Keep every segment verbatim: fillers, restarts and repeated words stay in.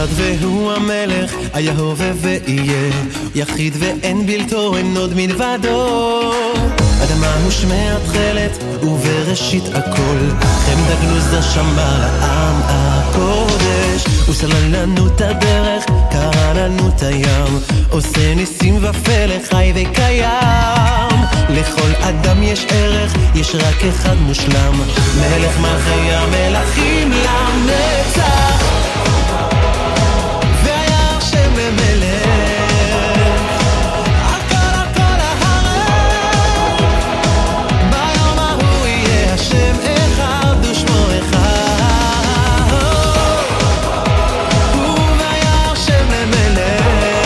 אחד והוא המלך, היה הווה ויהיה, יחיד ואין בלתו, אין עוד מלבדו. אדמה הושמעה תחלת ובראשית הכל, חמדה גנוזה שמרה לעם הקודש. הוא סלל לנו את הדרך, קרא לנו את הים, עושה ניסים ופלא, חי וקיים. לכל אדם יש ערך, יש רק אחד מושלם, מלך מלכי המלכים לנצח. והיה השם למלך על כל הכל הארץ, ביום ההוא יהיה השם אחד ושמו אחד. והיה השם למלך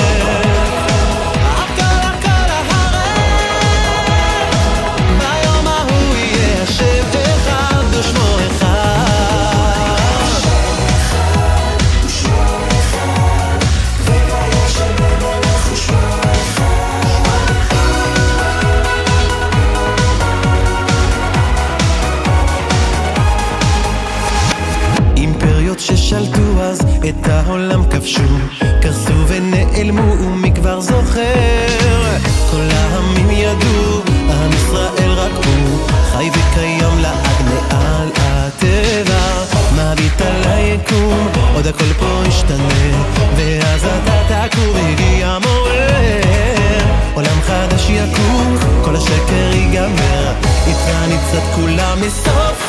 על כל הכל הארץ, ביום ההוא יהיה השם אחד ושמו אחד. אימפריות ששלטו אז את העולם כבשו, קרסו ונעלמו ומכבר זוכר. כל העמים ידעו, עם ישראל רק הוא, חי וקיים לעד מעל הטבע, מביט על היקום, עוד הכל פה ישתנה, ואז אתה תקום, הגיע מוער, עולם חדש יקום, כל השקר ייגמר, איתך ניצת כולם מסוף